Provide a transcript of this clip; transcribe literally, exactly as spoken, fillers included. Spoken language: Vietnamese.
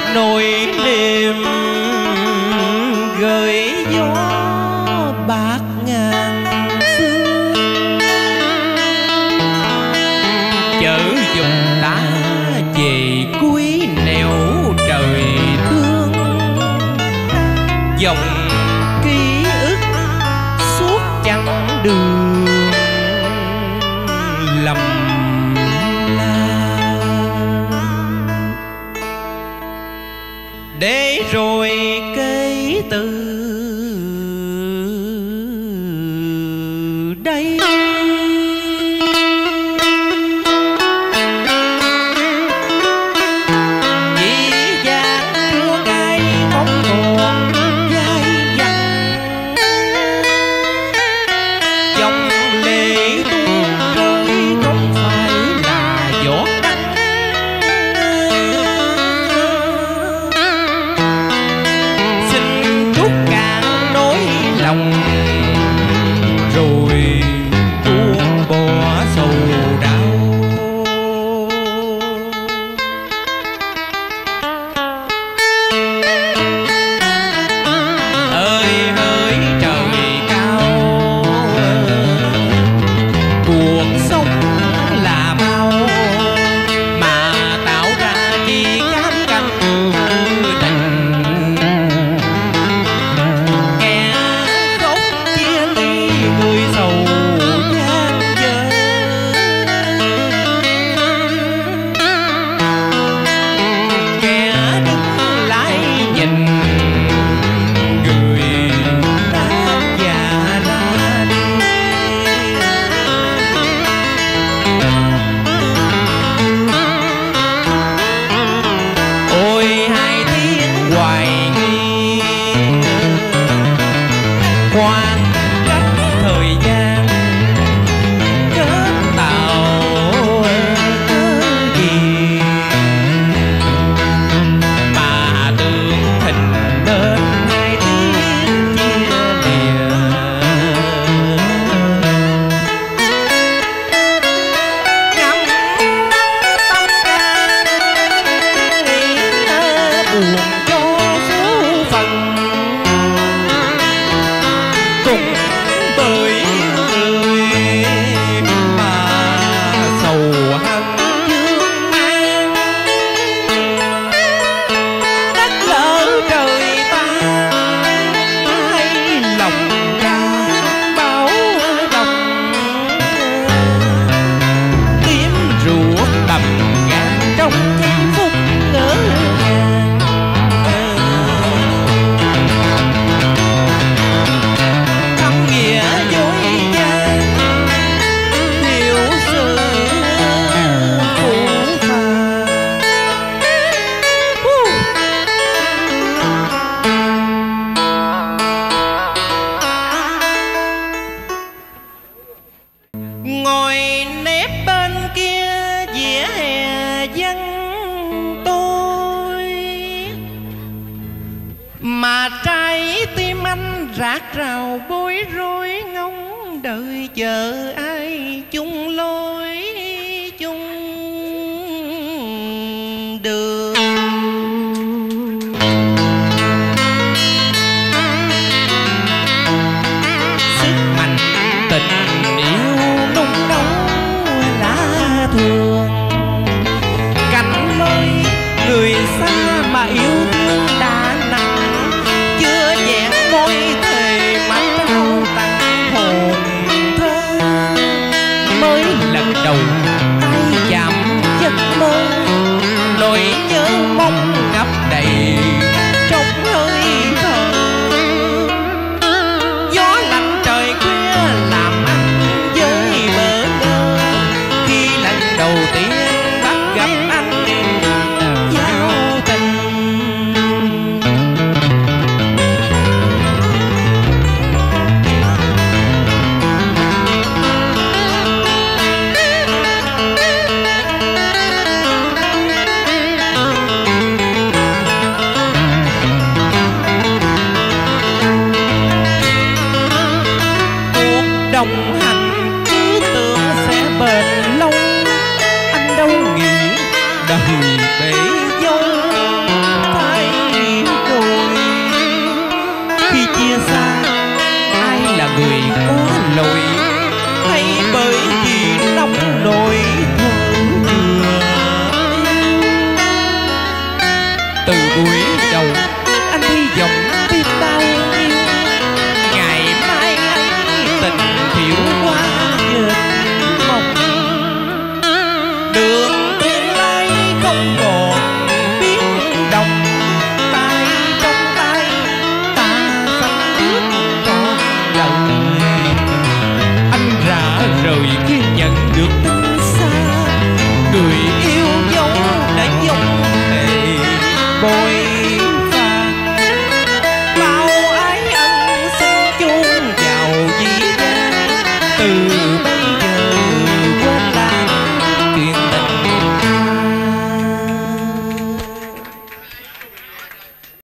nỗi niềm gợi gió bạc ngàn xưa, chở dùm ta về cuối nẻo trời thương. Dòng ký ức suốt chặng đường lầm la, để rồi kể từ đây rạc rào bối rối ngóng đợi chờ ai chung lối chung đường. Sức mạnh tình yêu nung nấu lá thường, cánh lối người xa mà yêu thương đã nặng, chưa vẹn môi thề mà trao tặng hồn thơ. Mới lần đầu tay chạm giấc mơ, nỗi nhớ mong ngập đầy trong hơi thở. Gió lạnh trời khuya làm anh với bỡ ngỡ, khi lần đầu tiên bắt gặp anh giao tình. Đồng hành cứ tưởng sẽ bền lâu, anh đâu nghĩ đời bể dâu. từ